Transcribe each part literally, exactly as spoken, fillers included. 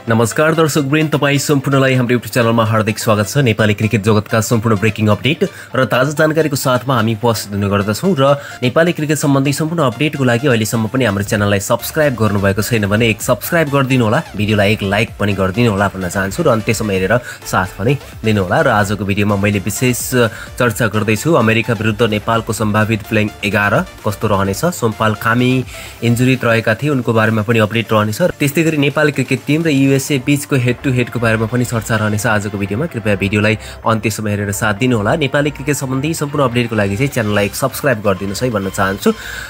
नमस्कार दर्शक वृन्द, तपाईँ सम्पूर्णलाई हाम्रो युट्युब च्यानलमा हार्दिक स्वागत छ। नेपाली क्रिकेट जगतका सम्पूर्ण ब्रेकिङ अपडेट र ताजा जानकारीको साथमा हामी उपस्थित हुने गर्दछौँ र नेपाली क्रिकेट सम्बन्धी सम्पूर्ण अपडेटको लागि अहिलेसम्म पनि हाम्रो च्यानललाई सब्स्क्राइब गर्नुभएको छैन भने एक सब्स्क्राइब गरिदिनु होला, भिडियोलाई एक लाइक पनि गरिदिनु होला भन्न चाहन्छु र अन्त्यसम्म हेरेर साथ पनि दिनुहोला। र आजको भिडियोमा मैले विशेष चर्चा गर्दैछु अमेरिका विरुद्ध नेपालको सम्भावित प्लेइङ एघार कस्तो रहनेछ। सोमपाल खामी इन्जुरित रहेका थिए, उनको बारेमा पनि अपडेट रहनेछ। त्यस्तै गरी नेपाली क्रिकेट टिम र युएसए बीचको हेड टु हेडको बारेमा पनि चर्चा रहनेछ आजको भिडियोमा। कृपया भिडियोलाई अन्त्यसम्म हेरेर साथ दिनुहोला। नेपाली क्रिकेट सम्बन्धी सम्पूर्ण अपडेटको लागि चाहिँ च्यानललाई एक सब्स्क्राइब गरिदिनुहोस् है भन्न चाहन्छु।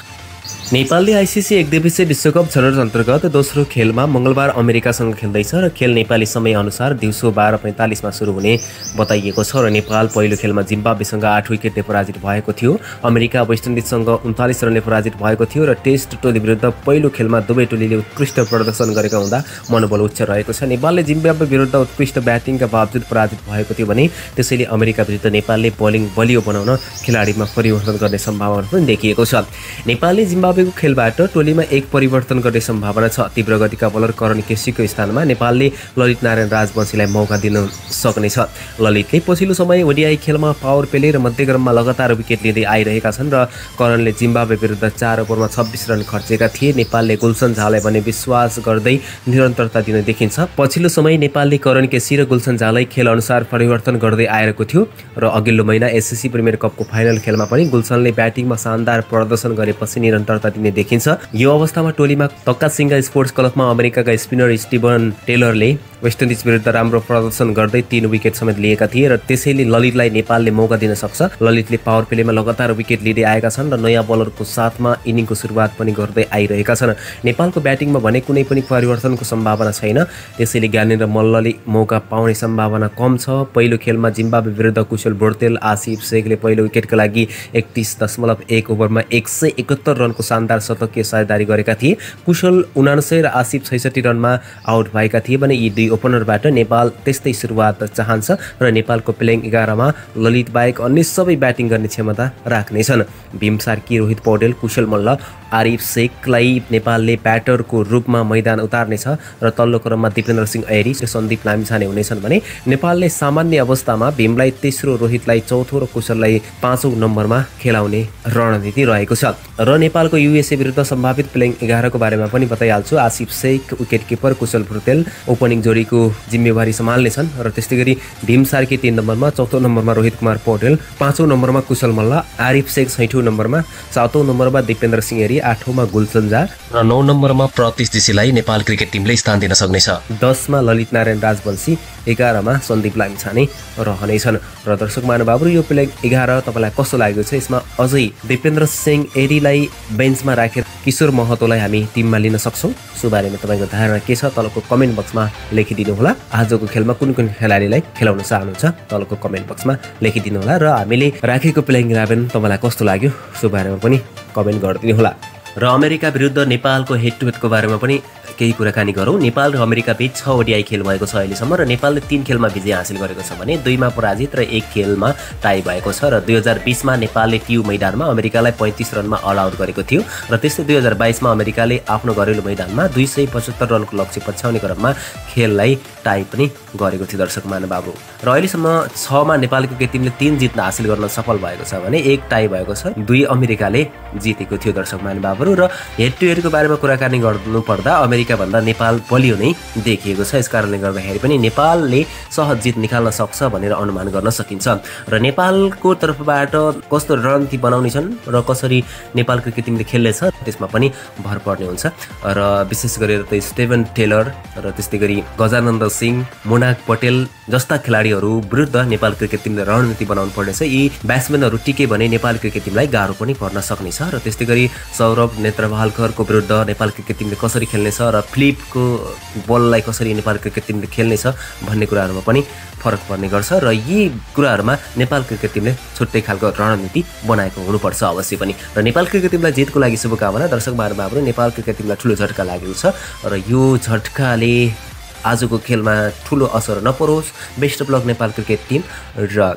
नेपालले आइसिसी एक दिवसीय विश्वकप छनौट अन्तर्गत दोस्रो खेलमा मङ्गलबार अमेरिकासँग खेल्दैछ र खेल नेपाली समयअनुसार दिउँसो बाह्र पैँतालिसमा सुरु हुने बताइएको छ र नेपाल पहिलो खेलमा जिम्बाब्वेसँग आठ विकेटले पराजित भएको थियो। अमेरिका वेस्ट इन्डिजसँग उन्चालिस रनले पराजित भएको थियो र टेस्ट टोली विरुद्ध पहिलो खेलमा दुवै टोलीले उत्कृष्ट प्रदर्शन गरेका हुँदा मनोबल उच्च रहेको छ। नेपालले जिम्बाब्वे विरुद्ध उत्कृष्ट ब्याटिङका बावजुद पराजित भएको थियो भने त्यसैले अमेरिका विरुद्ध नेपालले बलिङ बलियो बनाउन खेलाडीमा परिवर्तन गर्ने सम्भावना पनि देखिएको छ। नेपालले जिम्बाब्वे खेलबाट टोलीमा एक परिवर्तन गर्ने सम्भावना छ। तीव्र गतिका बलर करण केसीको स्थानमा नेपालले ललित नारायण राजवंशीलाई मौका दिन सक्नेछ। ललितले पछिल्लो समय ओडिआई खेलमा पावर प्ले र मध्यक्रममा लगातार विकेट लिँदै आइरहेका छन् र करणले जिम्बाब्वे विरुद्ध चार ओभरमा छब्बिस रन खर्चेका थिए। नेपालले गुल्सन झालाई भने विश्वास गर्दै निरन्तरता दिन देखिन्छ। पछिल्लो समय नेपालले करण केसी र गुल्सन झालाई खेल अनुसार परिवर्तन गर्दै आएको थियो र अघिल्लो महिना एसएससी प्रिमियर कपको फाइनल खेलमा पनि गुल्सनले ब्याटिङमा शानदार प्रदर्शन गरेपछि निरन्तरता दिने देखिन्छ। यो अवस्थामा टोलीमा तक्का सिंह स्पोर्ट्स क्लबमा अमेरिकाका स्पिनर स्टिभन टेलरले वेस्ट इन्डिज विरुद्ध राम्रो प्रदर्शन गर्दै तीन विकेट समेत लिएका थिए र त्यसैले ललितलाई नेपालले मौका दिन सक्छ। ललितले पावर प्लेमा लगातार विकेट लिँदै आएका छन् र नयाँ बलरको साथमा इनिङको सुरुवात पनि गर्दै आइरहेका छन्। नेपालको ब्याटिङमा भने कुनै पनि परिवर्तनको सम्भावना छैन, त्यसैले ज्ञानेन्द्र मल्लले मौका पाउने सम्भावना कम छ। पहिलो खेलमा जिम्बाब्वे विरुद्ध कुशल भुर्टेल आसिफ शेखले पहिलो विकेटका लागि एकतीस दशमलव एक ओभरमा एक सय एकहत्तर रनको शानदार शतकीय साझेदारी गरेका थिए। कुशल उनान्सय र आसिफ छैसठी रनमा आउट भएका थिए भने यी दुई ओपनरबाट नेपाल त्यस्तै सुरुवात चाहन्छ र नेपालको प्लेइङ एघारमा ललित बाहेक अन्य सबै ब्याटिङ गर्ने क्षमता राख्नेछन्। भीम, शार्की, रोहित, पौडेल, कुशल, मल्ल, आरिफ, शेखलाई नेपालले ब्याटरको रूपमा मैदान उतार्नेछ र तल्लो क्रममा दिपेन्द्र सिंह, एरी, सन्दीप, लामिछाने हुनेछन् भने नेपालले सामान्य अवस्थामा भीमलाई तेस्रो, रोहितलाई चौथो र कुशललाई पाँचौं नम्बरमा खेलाउने रणनीति रहेको छ। र नेपालको युएसए विरुद्ध सम्भावित प्लेइङ एघारको बारेमा पनि बताइहाल्छु। Asif Sheikh wicket keeper, Kushal Bhurtel opening जोडीको जिम्मेवारी सम्हाल्नेछन् र त्यस्तै गरी भीम, शार्की तीन नम्बरमा, चौथो नम्बरमा रोहित कुमार पौडेल, पाँचौं नम्बरमा कुशल मल्ल, आरिफ शेख छैठौं नम्बरमा, सातौं नम्बरमा दिपेन्द्र सिंह, एरी, आठौंमा गुल्सन झा र नौ नम्बरमा प्रतिश दिशीलाई नेपाल क्रिकेट टिमले स्थान दिन सक्नेछ। दसमा ललित नारायण राजवंशी, एघारमा सन्दीप लामिछाने रहनेछन्। र दर्शक महानुभावहरू, यो प्लेइङ एघार तपाईँलाई कस्तो लागेको छ? यसमा अझै दिपेन्द्र सिंह, एरीलाई बेन्चमा राखेर किशोर महतोलाई हामी टिममा लिन सक्छौँ? सो बारेमा तपाईँको धारणा के छ तलको कमेन्ट बक्समा लेखिदिनु होला। आजको खेलमा कुन कुन खेलाडीलाई खेलाउन चाहनुहुन्छ तलको कमेन्ट बक्समा लेखिदिनु होला र हामीले राखेको प्लेइङ इलेभेन तपाईँलाई कस्तो लाग्यो सो बारेमा पनि कमेन्ट गरिदिनु होला। र अमेरिका विरुद्ध नेपालको हेड टु हेडको बारेमा पनि केही कुराकानी गरौँ। नेपाल र अमेरिका बीच छ ओडिआई खेल भएको छ अहिलेसम्म र नेपालले तीन खेलमा विजय हासिल गरेको छ भने दुईमा पराजित र एक खेलमा टाई भएको छ। र दुई हजार बिसमा नेपालले ट्यु मैदानमा अमेरिकालाई पैँतिस रनमा अल आउट गरेको थियो र त्यस्तै दुई हजार बाइसमा अमेरिकाले आफ्नो घरेलु मैदानमा दुई सय पचहत्तर रनको लक्ष्य पछ्याउने क्रममा खेललाई टाई पनि गरेको थियो दर्शक महानुभावहरू। र अहिलेसम्म छमा नेपाल क्रिकेट टिमले तीन जित हासिल गर्न सफल भएको छ भने एक टाई भएको छ, दुई अमेरिकाले जितेको थियो दर्शक महानुभावहरू। र हेड टु हेडको बारेमा कुराकानी गर्नुपर्दा अमेरिका भन्दा नेपाल बलियो नै देखिएको छ। यस कारणले गर्दाखेरि पनि नेपालले सहज जित निकाल्न सक्छ भनेर अनुमान गर्न सकिन्छ। र नेपालको तर्फबाट कस्तो रणनीति बनाउने छन् र कसरी नेपाल क्रिकेट टिमले खेल्नेछ त्यसमा पनि भर पर्ने हुन्छ। र विशेष गरेर त स्टिभन टेलर र त्यस्तै गरी गजानन्द सिंह, मुनाक पटेल जस्ता खेलाडीहरू विरुद्ध नेपाल क्रिकेट टिमले रणनीति बनाउनु पर्नेछ। यी ब्याट्सम्यानहरू टिके भने नेपाल क्रिकेट टिमलाई गाह्रो पनि पर्न सक्नेछ। र त्यस्तै गरी सौरभ नेत्रवालकरको विरुद्ध नेपाल क्रिकेट टिमले कसरी खेल्नेछ र फ्लिपको बललाई कसरी नेपाल क्रिकेट टिमले खेल्नेछ भन्ने कुराहरूमा पनि फरक पर्ने गर्छ। र यी कुराहरूमा नेपाल क्रिकेट टिमले छुट्टै खालको रणनीति बनाएको हुनुपर्छ अवश्य पनि। र नेपाल क्रिकेट टिमलाई जितको लागि शुभकामना। दर्शक महानुभावहरू, नेपाल क्रिकेट टिमलाई ठुलो झट्का लागेको छ र यो झट्काले आजको खेलमा ठुलो असर नपरोस्। Best of luck Nepal cricket team र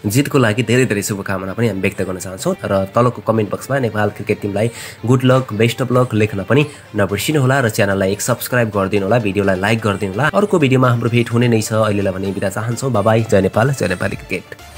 जितको लागि धेरै धेरै शुभकामना पनि हामी व्यक्त गर्न चाहन्छौँ र तलको कमेन्ट बक्समा नेपाल क्रिकेट टिमलाई good luck best of luck लेख्न पनि नबिर्सिनु होला र च्यानललाई एक सब्स्क्राइब गरिदिनु होला भिडियोलाई लाइक गरिदिनु होला अर्को भिडियोमा हाम्रो भेट हुने नै छ अहिलेलाई भने बिदा चाहन्छौँ बाइ बाइ जय नेपाल जय नेपाली क्रिकेट